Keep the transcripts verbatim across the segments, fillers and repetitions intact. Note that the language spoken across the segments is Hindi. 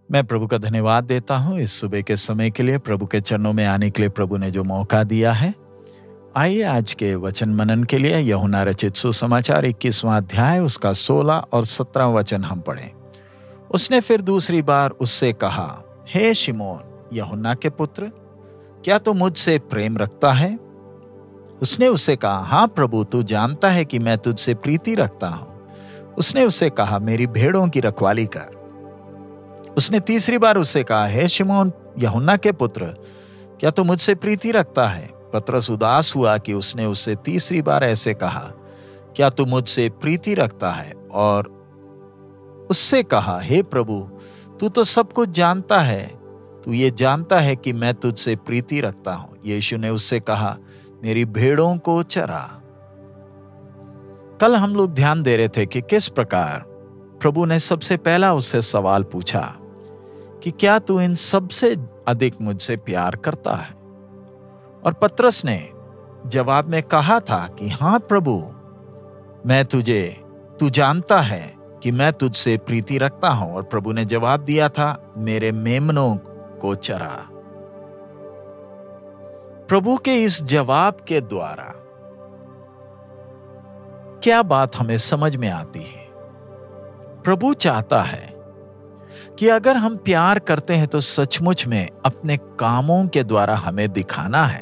मैं प्रभु का धन्यवाद देता हूँ इस सुबह के समय के लिए, प्रभु के चरणों में आने के लिए प्रभु ने जो मौका दिया है। आइए आज के वचन मनन के लिए यूहन्ना रचित सुसमाचार इक्कीसवां अध्याय उसका सोलह और सत्रह वचन हम पढ़ें। उसने फिर दूसरी बार उससे कहा, हे शिमोन यूहन्ना के पुत्र, क्या तू मुझसे प्रेम रखता है? उसने उससे कहा, हाँ प्रभु, तू जानता है कि मैं तुझसे प्रीति रखता हूँ। उसने उससे कहा, मेरी भेड़ों की रखवाली कर। उसने तीसरी बार उससे कहा, हे शिमोन यूहन्ना के पुत्र, क्या तू मुझसे प्रीति रखता है? पतरस उदास हुआ कि उसने उससे तीसरी बार ऐसे कहा, क्या तू मुझसे प्रीति रखता है? और उससे कहा, हे प्रभु, तू तो सब कुछ जानता है, तू ये जानता है कि मैं तुझसे प्रीति रखता हूं। यीशु ने उससे कहा, मेरी भेड़ों को चरा। कल हम लोग ध्यान दे रहे थे कि किस प्रकार प्रभु ने सबसे पहला उससे सवाल पूछा कि क्या तू इन सबसे अधिक मुझसे प्यार करता है? और पतरस ने जवाब में कहा था कि हाँ प्रभु, मैं तुझे तू जानता है कि मैं तुझसे प्रीति रखता हूं। और प्रभु ने जवाब दिया था, मेरे मेमनों को चरा। प्रभु के इस जवाब के द्वारा क्या बात हमें समझ में आती है? प्रभु चाहता है कि अगर हम प्यार करते हैं तो सचमुच में अपने कामों के द्वारा हमें दिखाना है।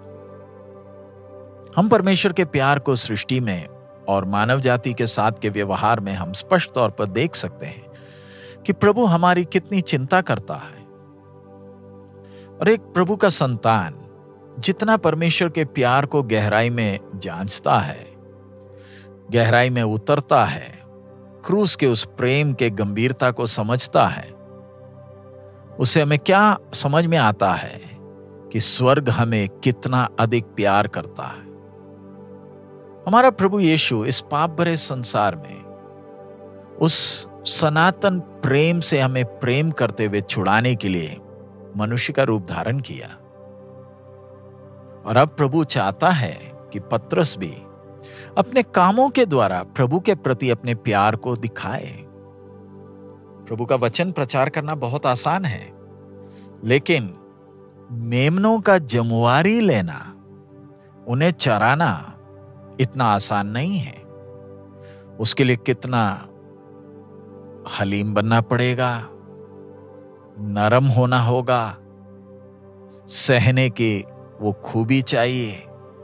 हम परमेश्वर के प्यार को सृष्टि में और मानव जाति के साथ के व्यवहार में हम स्पष्ट तौर पर देख सकते हैं कि प्रभु हमारी कितनी चिंता करता है। और एक प्रभु का संतान जितना परमेश्वर के प्यार को गहराई में जांचता है, गहराई में उतरता है, क्रूस के उस प्रेम के गंभीरता को समझता है, उसे हमें क्या समझ में आता है कि स्वर्ग हमें कितना अधिक प्यार करता है। हमारा प्रभु यीशु इस पाप भरे संसार में उस सनातन प्रेम से हमें प्रेम करते हुए छुड़ाने के लिए मनुष्य का रूप धारण किया। और अब प्रभु चाहता है कि पतरस भी अपने कामों के द्वारा प्रभु के प्रति अपने प्यार को दिखाए। प्रभु का वचन प्रचार करना बहुत आसान है, लेकिन मेमनों का जमुआरी लेना, उन्हें चराना इतना आसान नहीं है। उसके लिए कितना हलीम बनना पड़ेगा, नरम होना होगा, सहने की वो खूबी चाहिए।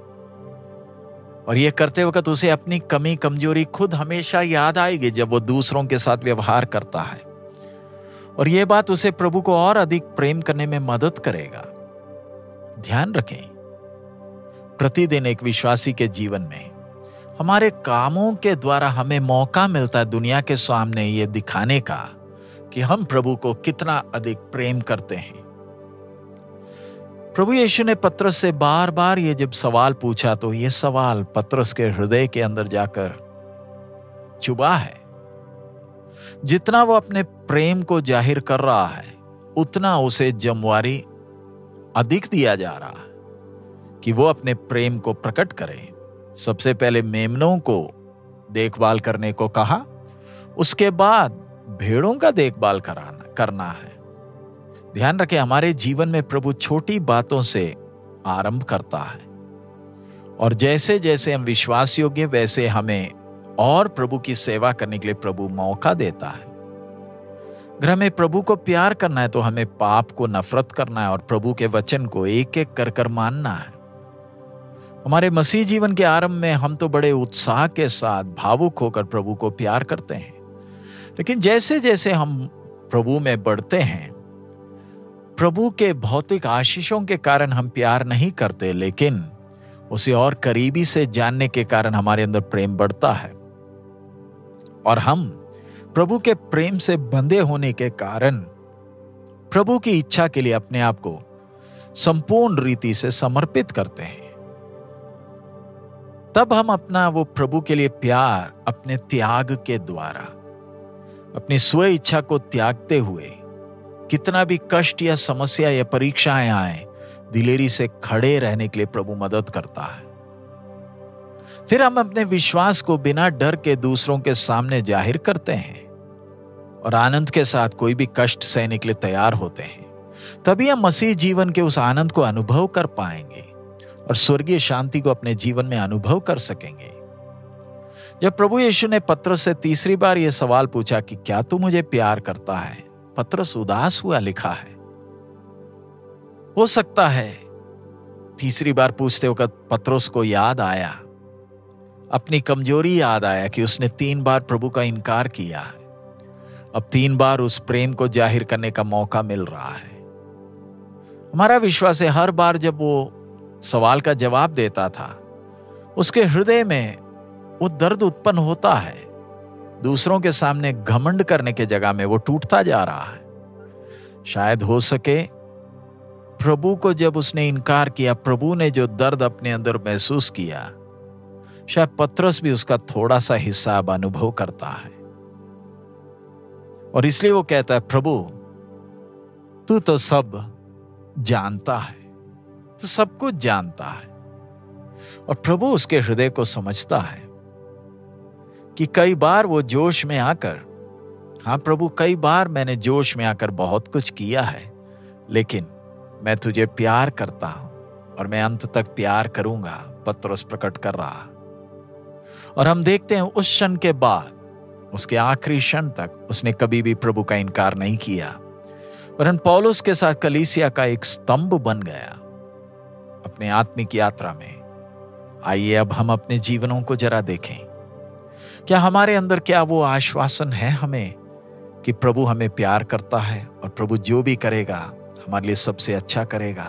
और ये करते वक्त उसे अपनी कमी कमजोरी खुद हमेशा याद आएगी जब वो दूसरों के साथ व्यवहार करता है। और ये बात उसे प्रभु को और अधिक प्रेम करने में मदद करेगा। ध्यान रखें, प्रतिदिन एक विश्वासी के जीवन में हमारे कामों के द्वारा हमें मौका मिलता है दुनिया के सामने ये दिखाने का कि हम प्रभु को कितना अधिक प्रेम करते हैं। प्रभु यीशु ने पतरस से बार बार ये जब सवाल पूछा तो ये सवाल पतरस के हृदय के अंदर जाकर चुभा है। जितना वो अपने प्रेम को जाहिर कर रहा है, उतना उसे जमवारी अधिक दिया जा रहा है कि वो अपने प्रेम को प्रकट करे। सबसे पहले मेमनों को देखभाल करने को कहा, उसके बाद भेड़ों का देखभाल कराना करना है। ध्यान रखें, हमारे जीवन में प्रभु छोटी बातों से आरंभ करता है और जैसे जैसे हम विश्वास योग्य वैसे हमें और प्रभु की सेवा करने के लिए प्रभु मौका देता है। अगर हमें प्रभु को प्यार करना है तो हमें पाप को नफरत करना है और प्रभु के वचन को एक एक कर कर मानना है। हमारे मसीह जीवन के आरंभ में हम तो बड़े उत्साह के साथ भावुक होकर प्रभु को प्यार करते हैं, लेकिन जैसे जैसे हम प्रभु में बढ़ते हैं, प्रभु के भौतिक आशीषों के कारण हम प्यार नहीं करते, लेकिन उसे और करीबी से जानने के कारण हमारे अंदर प्रेम बढ़ता है और हम प्रभु के प्रेम से बंधे होने के कारण प्रभु की इच्छा के लिए अपने आप को संपूर्ण रीति से समर्पित करते हैं। तब हम अपना वो प्रभु के लिए प्यार अपने त्याग के द्वारा, अपनी स्व इच्छा को त्यागते हुए, कितना भी कष्ट या समस्या या परीक्षाएं आए, दिलेरी से खड़े रहने के लिए प्रभु मदद करता है। फिर हम अपने विश्वास को बिना डर के दूसरों के सामने जाहिर करते हैं और आनंद के साथ कोई भी कष्ट सहने के लिए तैयार होते हैं, तभी हम मसीह जीवन के उस आनंद को अनुभव कर पाएंगे और स्वर्गीय शांति को अपने जीवन में अनुभव कर सकेंगे। जब प्रभु यीशु ने पतरस से तीसरी बार यह सवाल पूछा कि क्या तू मुझे प्यार करता है, पतरस उदास हुआ लिखा है। हो सकता है तीसरी बार पूछते वक्त पतरस को याद आया, अपनी कमजोरी याद आया कि उसने तीन बार प्रभु का इनकार किया है। अब तीन बार उस प्रेम को जाहिर करने का मौका मिल रहा है। हमारा विश्वास है हर बार जब वो सवाल का जवाब देता था, उसके हृदय में वो दर्द उत्पन्न होता है। दूसरों के सामने घमंड करने के जगह में वो टूटता जा रहा है। शायद हो सके प्रभु को जब उसने इनकार किया, प्रभु ने जो दर्द अपने अंदर महसूस किया, शायद पतरस भी उसका थोड़ा सा हिस्सा अब अनुभव करता है। और इसलिए वो कहता है, प्रभु तू तो सब जानता है, तू सब कुछ जानता है। और प्रभु उसके हृदय को समझता है कि कई बार वो जोश में आकर, हाँ प्रभु कई बार मैंने जोश में आकर बहुत कुछ किया है, लेकिन मैं तुझे प्यार करता हूं और मैं अंत तक प्यार करूंगा, पतरस प्रकट कर रहा। और हम देखते हैं उस क्षण के बाद, उसके आखिरी क्षण तक उसने कभी भी प्रभु का इनकार नहीं किया, वरन पौलुस के साथ कलीसिया का एक स्तंभ बन गया अपने आत्मिक यात्रा में। आइए अब हम अपने जीवनों को जरा देखें। क्या हमारे अंदर क्या वो आश्वासन है हमें कि प्रभु हमें प्यार करता है और प्रभु जो भी करेगा हमारे लिए सबसे अच्छा करेगा?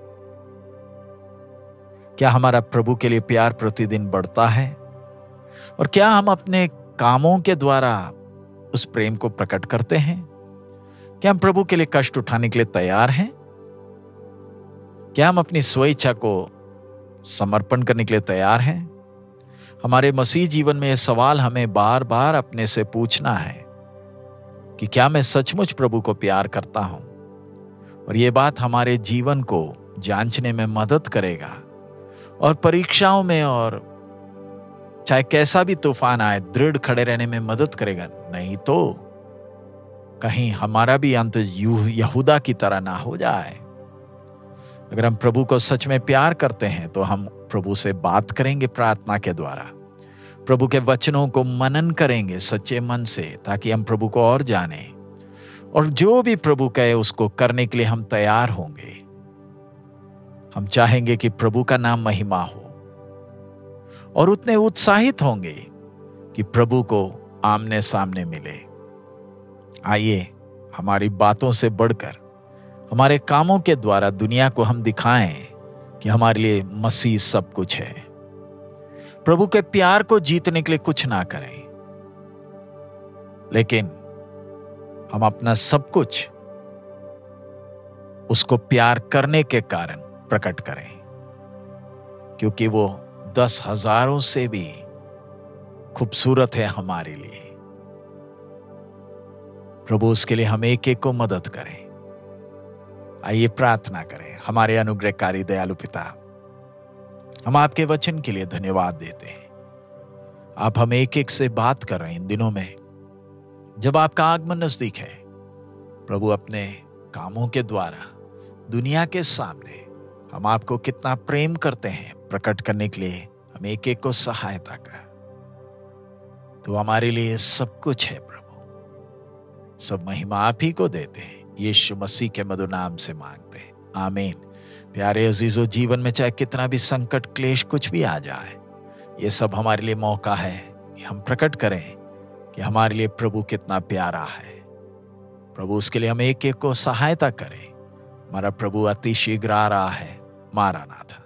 क्या हमारा प्रभु के लिए प्यार प्रतिदिन बढ़ता है? और क्या हम अपने कामों के द्वारा उस प्रेम को प्रकट करते हैं? क्या हम प्रभु के लिए कष्ट उठाने के लिए तैयार हैं? क्या हम अपनी स्वेच्छा को समर्पण करने के लिए तैयार हैं? हमारे मसीह जीवन में यह सवाल हमें बार बार अपने से पूछना है कि क्या मैं सचमुच प्रभु को प्यार करता हूं? और यह बात हमारे जीवन को जांचने में मदद करेगा और परीक्षाओं में और चाहे कैसा भी तूफान आए दृढ़ खड़े रहने में मदद करेगा। नहीं तो कहीं हमारा भी अंत यहूदा की तरह ना हो जाए। अगर हम प्रभु को सच में प्यार करते हैं तो हम प्रभु से बात करेंगे प्रार्थना के द्वारा, प्रभु के वचनों को मनन करेंगे सच्चे मन से, ताकि हम प्रभु को और जानें, और जो भी प्रभु कहे उसको करने के लिए हम तैयार होंगे। हम चाहेंगे कि प्रभु का नाम महिमा हो और उतने उत्साहित होंगे कि प्रभु को आमने सामने मिले। आइए हमारी बातों से बढ़कर हमारे कामों के द्वारा दुनिया को हम दिखाएं कि हमारे लिए मसीह सब कुछ है। प्रभु के प्यार को जीतने के लिए कुछ ना करें, लेकिन हम अपना सब कुछ उसको प्यार करने के कारण प्रकट करें, क्योंकि वो दस हजारों से भी खूबसूरत है हमारे लिए। प्रभु उसके लिए हम एक एक को मदद करें। आइए प्रार्थना करें। हमारे अनुग्रहकारी दयालु पिता, हम आपके वचन के लिए धन्यवाद देते हैं। आप हम एक एक से बात कर रहे हैं इन दिनों में जब आपका आगमन नजदीक है। प्रभु अपने कामों के द्वारा दुनिया के सामने हम आपको कितना प्रेम करते हैं प्रकट करने के लिए हम एक एक को सहायता कर। तो हमारे लिए सब कुछ है प्रभु, सब महिमा आप ही को देते हैं। यीशु मसीह के मधुर नाम से मांगते हैं, आमीन। प्यारे अजीजों, जीवन में चाहे कितना भी संकट क्लेश कुछ भी आ जाए, ये सब हमारे लिए मौका है कि हम प्रकट करें कि हमारे लिए प्रभु कितना प्यारा है। प्रभु उसके लिए हम एक एक को सहायता करें। हमारा प्रभु अति शीघ्र आ रहा है। मारानाथा।